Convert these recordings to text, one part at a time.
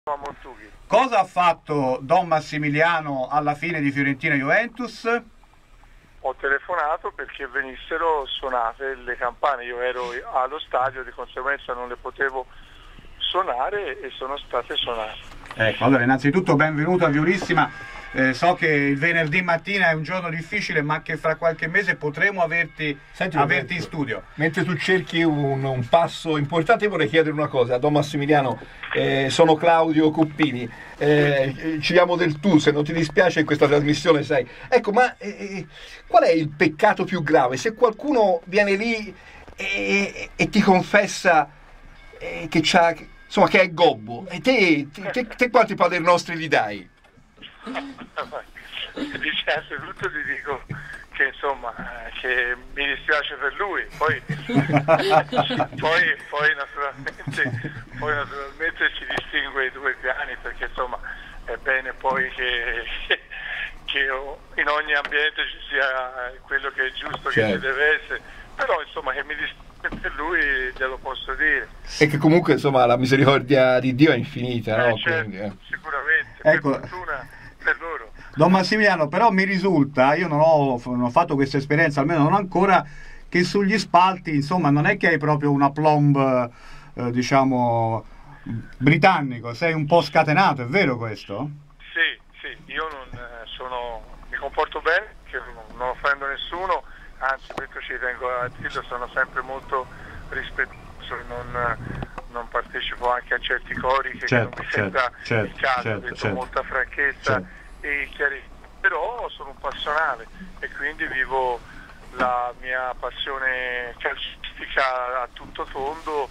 a Montughi. Cosa ha fatto Don Massimiliano alla fine di Fiorentina-Juventus? Ho telefonato perché venissero suonate le campane, io ero allo stadio, di conseguenza non le potevo suonare e sono state suonate. Ecco, allora innanzitutto benvenuto a Violissima. So che il venerdì mattina è un giorno difficile, ma che fra qualche mese potremo averti in studio. Mentre tu cerchi un passo importante, vorrei chiedere una cosa a Don Massimiliano. Sono Claudio Cuppini, ci diamo del tu, se non ti dispiace, in questa trasmissione, sai. Ecco, ma qual è il peccato più grave? Se qualcuno viene lì e ti confessa che è gobbo, e te quanti padri nostri gli dai? Innanzitutto ti dico che insomma che mi dispiace per lui, poi naturalmente ci distingue i due piani, perché insomma è bene poi che in ogni ambiente ci sia quello che è giusto, che ci deve essere, però insomma che mi dispiace per lui glielo posso dire. E che comunque insomma la misericordia di Dio è infinita, no? Certo, Quindi, sicuramente, ecco. Per fortuna per loro. Don Massimiliano, però mi risulta, io non ho fatto questa esperienza, almeno non ancora, che sugli spalti, insomma, non è che hai proprio una plomb, diciamo, britannico, sei un po' scatenato, è vero questo? Sì, io mi comporto bene, che non offendo nessuno, anzi questo ci tengo a dirlo, sono sempre molto rispettoso, non partecipo anche a certi cori che non mi sembra il caso, detto con molta franchezza e chiarezza, però sono un passionale e quindi vivo la mia passione calcistica a tutto tondo,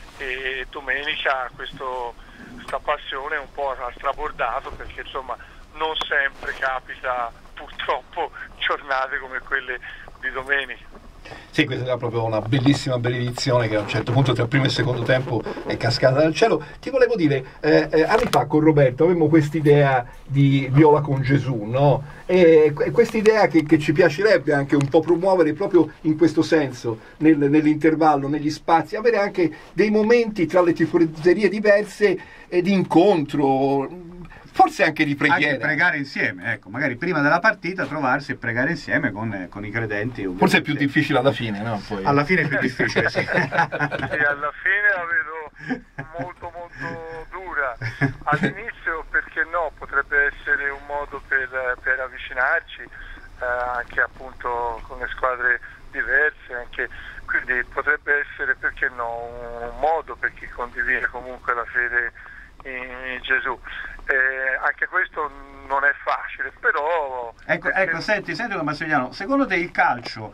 e domenica questa passione un po' ha strabordato, perché insomma non sempre capita purtroppo giornate come quelle di domenica. sì, questa era proprio una bellissima benedizione che a un certo punto tra primo e secondo tempo è cascata dal cielo. Ti volevo dire, anni fa con Roberto avevamo quest'idea di Viola con Gesù, no? E quest'idea che ci piacerebbe anche un po' promuovere proprio in questo senso, nell'intervallo, negli spazi, avere anche dei momenti tra le tifoserie diverse di incontro, forse anche di preghiera. Anche pregare insieme, ecco, magari prima della partita trovarsi e pregare insieme con i credenti. Ovviamente. Forse è più difficile alla fine, no? Poi. Alla fine è più difficile, sì. Sì, alla fine la vedo molto dura. All'inizio, perché no, potrebbe essere un modo per avvicinarci, anche appunto con le squadre diverse, quindi potrebbe essere, perché no, un modo per chi condivide comunque la fede in Gesù. Anche questo non è facile, però ecco, senti Don Massimiliano, secondo te il calcio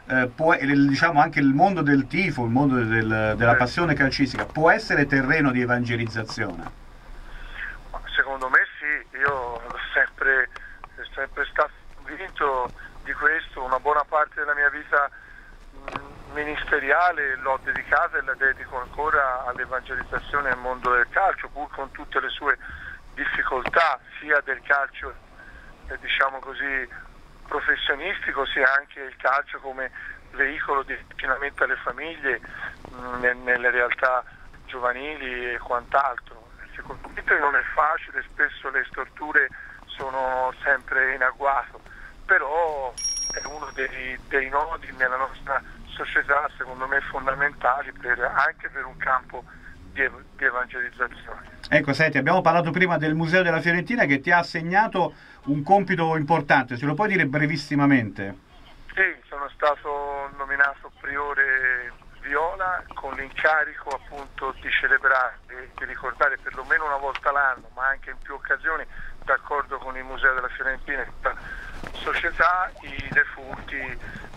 diciamo anche il mondo del tifo, il mondo della passione calcistica può essere terreno di evangelizzazione? Secondo me sì, io sono sempre stato convinto di questo. Una buona parte della mia vita ministeriale l'ho dedicata e la dedico ancora all'evangelizzazione nel mondo del calcio, pur con tutte le sue difficoltà, sia del calcio diciamo così professionistico, sia anche il calcio come veicolo di avvicinamento alle famiglie nelle realtà giovanili e quant'altro. Sicuramente non è facile, spesso le storture sono sempre in agguato, però è uno dei nodi nella nostra società, secondo me fondamentali anche per un campo di evangelizzazione. Ecco, senti, abbiamo parlato prima del Museo della Fiorentina che ti ha assegnato un compito importante, ce lo puoi dire brevissimamente? Sì, sono stato nominato priore Viola con l'incarico appunto di celebrare e di ricordare perlomeno una volta l'anno, ma anche in più occasioni, d'accordo con il Museo della Fiorentina e la società, i defunti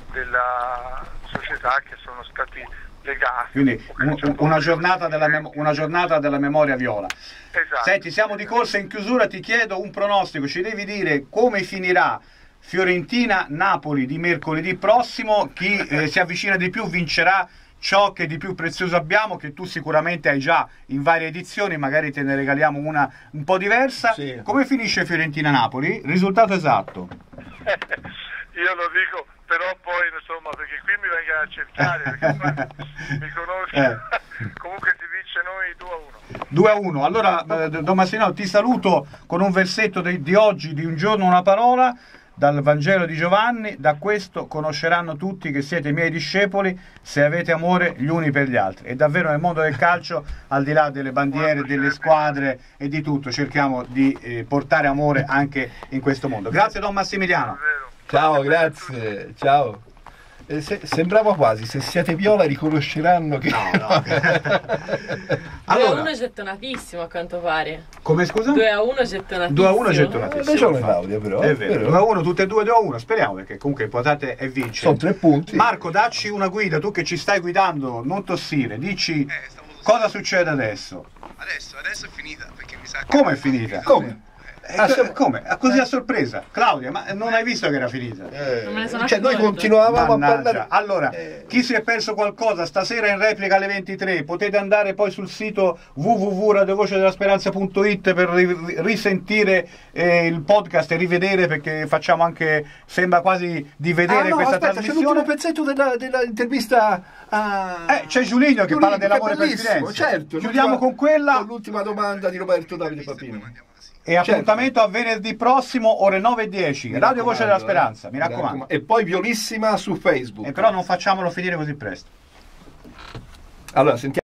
della società che sono stati legati. Quindi una giornata della memoria viola. Esatto. Senti, siamo di corsa in chiusura, ti chiedo un pronostico, ci devi dire come finirà Fiorentina-Napoli di mercoledì prossimo, chi si avvicina di più vincerà ciò che di più prezioso abbiamo, che tu sicuramente hai già in varie edizioni, magari te ne regaliamo una un po' diversa. Sì. Come finisce Fiorentina-Napoli? Risultato esatto. Io lo dico, però poi insomma, perché qui mi venga a cercare, perché poi mi conosco. Comunque si vince noi 2-1. 2-1. Allora, Don Massimiliano, ti saluto con un versetto di oggi, di Un giorno una parola, dal Vangelo di Giovanni. Da questo conosceranno tutti che siete miei discepoli, se avete amore gli uni per gli altri. E davvero nel mondo del calcio, al di là delle bandiere, delle squadre e di tutto, cerchiamo di portare amore anche in questo mondo. Grazie Don Massimiliano. Ciao, grazie, ciao. Sembrava quasi, se siete viola riconosceranno che... No. 2-1 gettonatissimo a quanto pare. Come scusa? 2-1 gettonatissimo. 2-1 gettonatissimo. Ragione Claudia, però. È vero. 2-1, tutte e due 2-1, speriamo, perché comunque l'importante è vincere. Sono 3 punti. Marco, dacci una guida, tu che ci stai guidando, non tossire, dici cosa succede adesso. Adesso è finita, perché mi sa che... Come è finita? Come? Come? Così a sorpresa. Claudia, ma non hai visto che era finita? Non me ne sono Cioè noi accorta. continuavamo a Mannaggia. parlare. Allora, chi si è perso qualcosa stasera in replica alle 23, potete andare poi sul sito www.radiovocedella.speranza.it per risentire il podcast e rivedere, perché facciamo anche, sembra quasi di vedere questa aspetta, c'è l'ultimo trasmissione. pezzetto dell'intervista a... C'è Giuligno che parla dell'amore per bellissimo, Firenze. certo. Chiudiamo con quella. Con l'ultima domanda di Roberto Davide Papini. E appuntamento a venerdì prossimo, ore 9:10. Radio Voce della Speranza, mi raccomando. E poi Violissima su Facebook. E però non facciamolo finire così presto. Allora, sentiamo.